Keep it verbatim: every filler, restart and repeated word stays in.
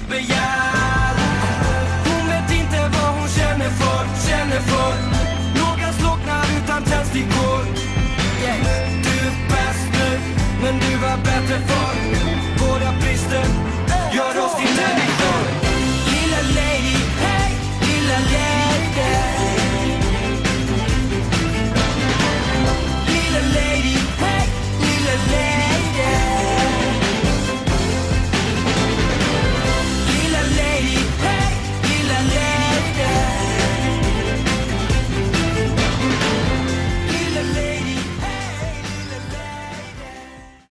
ditt begär. Hon vet inte vad hon känner för, känner för. Några slocknar utan tändstickor. Yeah. Du är bäst nu, men du var bättre för.